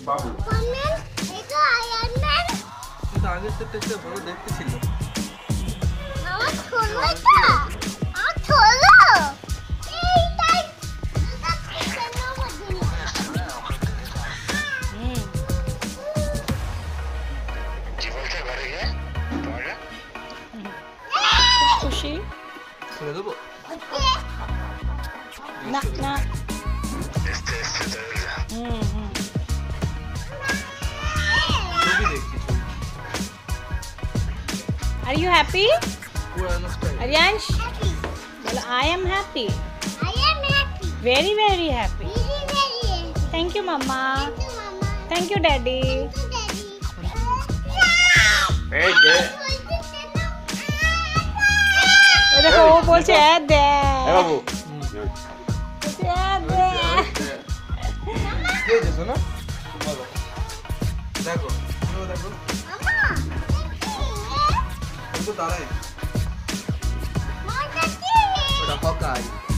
বাবু man এটা iron man কিন্তু আগের সেটটা একটু বড় দেখতে ছিল আমার ছোলো এটা আমার ছোলো এইটাই এটা কেন বদিনি জীবনটা ঘরে গিয়ে পড়া খুশি ছেড়ে দেবো না না এসতে ছবি দেখছি Are you happy? পুরানো style Aryansh? Well, I am happy. I am happy Very, very happy. very very Thank you, Mama. thank you mama Thank you, Daddy. thank you daddy এই যে ও দেখো ও বলছে দে বাবু দে কে যেছো না বলো দেখো তুমি দেখো mama আমি তো দাঁড়াই mama ওটা হকাই